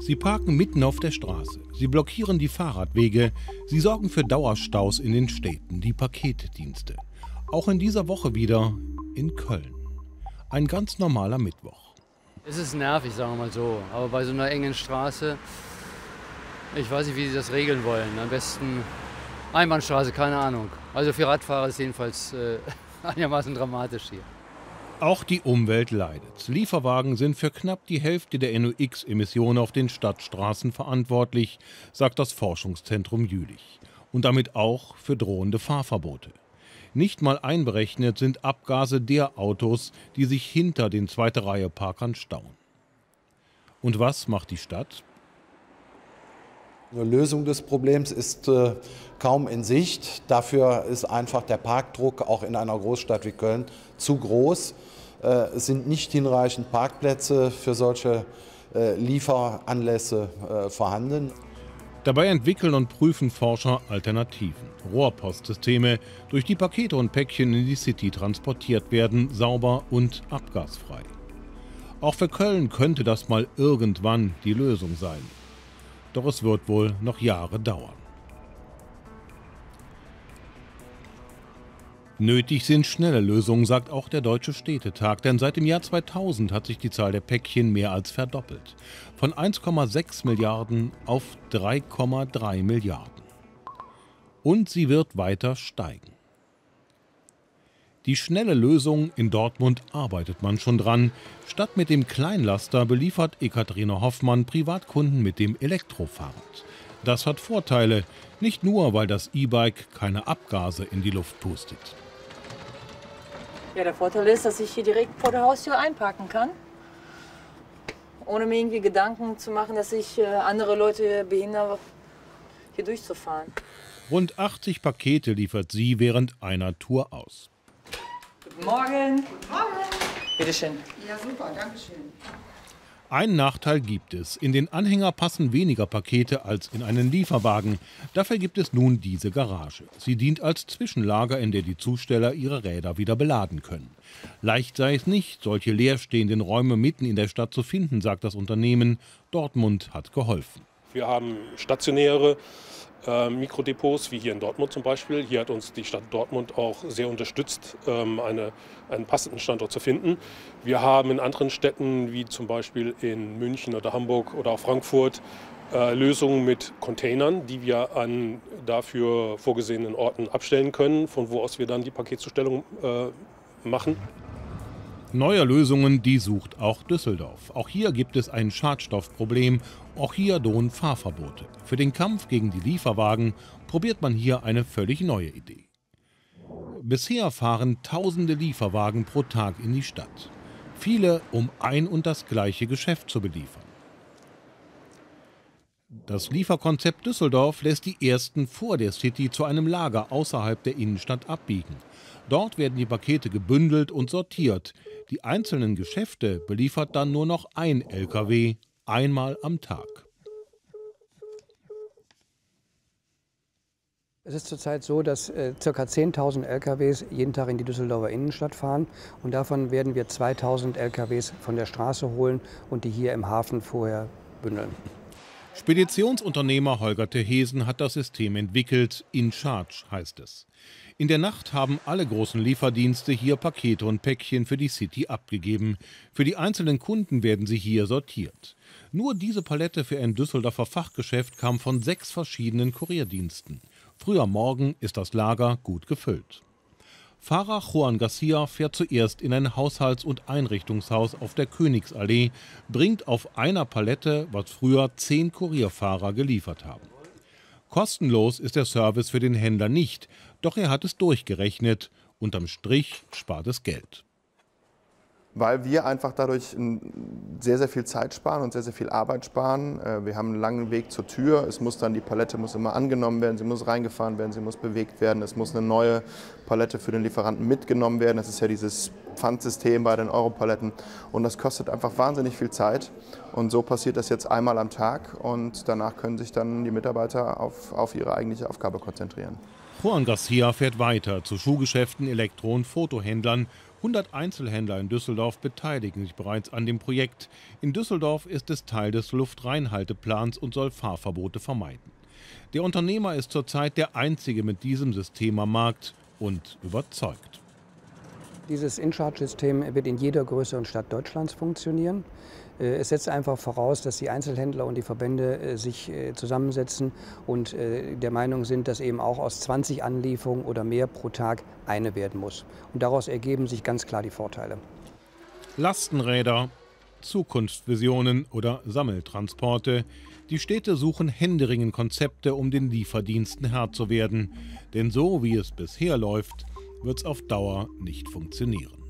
Sie parken mitten auf der Straße. Sie blockieren die Fahrradwege. Sie sorgen für Dauerstaus in den Städten, die Paketdienste. Auch in dieser Woche wieder in Köln. Ein ganz normaler Mittwoch. Es ist nervig, sagen wir mal so. Aber bei so einer engen Straße, ich weiß nicht, wie sie das regeln wollen. Am besten Einbahnstraße, keine Ahnung. Also für Radfahrer ist es jedenfalls einigermaßen dramatisch hier. Auch die Umwelt leidet. Lieferwagen sind für knapp die Hälfte der NOx-Emissionen auf den Stadtstraßen verantwortlich, sagt das Forschungszentrum Jülich. Und damit auch für drohende Fahrverbote. Nicht mal einberechnet sind Abgase der Autos, die sich hinter den Zweite-Reihe-Parkern stauen. Und was macht die Stadt? Eine Lösung des Problems ist kaum in Sicht. Dafür ist einfach der Parkdruck auch in einer Großstadt wie Köln zu groß. Es sind nicht hinreichend Parkplätze für solche Lieferanlässe vorhanden. Dabei entwickeln und prüfen Forscher Alternativen. Rohrpostsysteme, durch die Pakete und Päckchen in die City transportiert werden, sauber und abgasfrei. Auch für Köln könnte das mal irgendwann die Lösung sein. Doch es wird wohl noch Jahre dauern. Nötig sind schnelle Lösungen, sagt auch der Deutsche Städtetag, denn seit dem Jahr 2000 hat sich die Zahl der Päckchen mehr als verdoppelt. Von 1,6 Milliarden auf 3,3 Milliarden. Und sie wird weiter steigen. Die schnelle Lösung in Dortmund arbeitet man schon dran. Statt mit dem Kleinlaster beliefert Ekaterina Hoffmann Privatkunden mit dem Elektrofahrrad. Das hat Vorteile, nicht nur, weil das E-Bike keine Abgase in die Luft pustet. Ja, der Vorteil ist, dass ich hier direkt vor der Haustür einparken kann, ohne mir irgendwie Gedanken zu machen, dass ich andere Leute behindere, hier durchzufahren. Rund 80 Pakete liefert sie während einer Tour aus. Guten Morgen. Guten Morgen. Bitte schön. Ja, super, danke schön. Einen Nachteil gibt es. In den Anhänger passen weniger Pakete als in einen Lieferwagen. Dafür gibt es nun diese Garage. Sie dient als Zwischenlager, in der die Zusteller ihre Räder wieder beladen können. Leicht sei es nicht, solche leerstehenden Räume mitten in der Stadt zu finden, sagt das Unternehmen. Dortmund hat geholfen. Wir haben stationäre Mikrodepots, wie hier in Dortmund zum Beispiel. Hier hat uns die Stadt Dortmund auch sehr unterstützt, einen passenden Standort zu finden. Wir haben in anderen Städten, wie zum Beispiel in München oder Hamburg oder auch Frankfurt, Lösungen mit Containern, die wir an dafür vorgesehenen Orten abstellen können, von wo aus wir dann die Paketzustellung machen. Neue Lösungen, die sucht auch Düsseldorf. Auch hier gibt es ein Schadstoffproblem. Auch hier drohen Fahrverbote. Für den Kampf gegen die Lieferwagen probiert man hier eine völlig neue Idee. Bisher fahren tausende Lieferwagen pro Tag in die Stadt. Viele, um ein und das gleiche Geschäft zu beliefern. Das Lieferkonzept Düsseldorf lässt die ersten vor der City zu einem Lager außerhalb der Innenstadt abbiegen. Dort werden die Pakete gebündelt und sortiert. Die einzelnen Geschäfte beliefert dann nur noch ein LKW, einmal am Tag. Es ist zurzeit so, dass ca. 10.000 LKWs jeden Tag in die Düsseldorfer Innenstadt fahren. Und davon werden wir 2.000 LKWs von der Straße holen und die hier im Hafen vorher bündeln. Speditionsunternehmer Holger Terhesen hat das System entwickelt. In Charge heißt es. In der Nacht haben alle großen Lieferdienste hier Pakete und Päckchen für die City abgegeben. Für die einzelnen Kunden werden sie hier sortiert. Nur diese Palette für ein Düsseldorfer Fachgeschäft kam von 6 verschiedenen Kurierdiensten. Früh am Morgen ist das Lager gut gefüllt. Fahrer Juan Garcia fährt zuerst in ein Haushalts- und Einrichtungshaus auf der Königsallee, bringt auf einer Palette, was früher 10 Kurierfahrer geliefert haben. Kostenlos ist der Service für den Händler nicht, doch er hat es durchgerechnet. Unterm Strich spart es Geld. Weil wir einfach dadurch sehr, sehr viel Zeit sparen und sehr, sehr viel Arbeit sparen. Wir haben einen langen Weg zur Tür. Die Palette muss immer angenommen werden, sie muss reingefahren werden, sie muss bewegt werden. Es muss eine neue Palette für den Lieferanten mitgenommen werden. Das ist ja dieses Pfandsystem bei den Europaletten. Und das kostet einfach wahnsinnig viel Zeit. Und so passiert das jetzt einmal am Tag. Und danach können sich dann die Mitarbeiter auf ihre eigentliche Aufgabe konzentrieren. Juan Garcia fährt weiter zu Schuhgeschäften, Elektro- und Fotohändlern, 100 Einzelhändler in Düsseldorf beteiligen sich bereits an dem Projekt. In Düsseldorf ist es Teil des Luftreinhalteplans und soll Fahrverbote vermeiden. Der Unternehmer ist zurzeit der einzige mit diesem System am Markt und überzeugt. Dieses InCharge-System wird in jeder größeren Stadt Deutschlands funktionieren. Es setzt einfach voraus, dass die Einzelhändler und die Verbände sich zusammensetzen und der Meinung sind, dass eben auch aus 20 Anlieferungen oder mehr pro Tag eine werden muss. Und daraus ergeben sich ganz klar die Vorteile. Lastenräder, Zukunftsvisionen oder Sammeltransporte. Die Städte suchen händeringend Konzepte, um den Lieferdiensten Herr zu werden. Denn so wie es bisher läuft, wird es auf Dauer nicht funktionieren.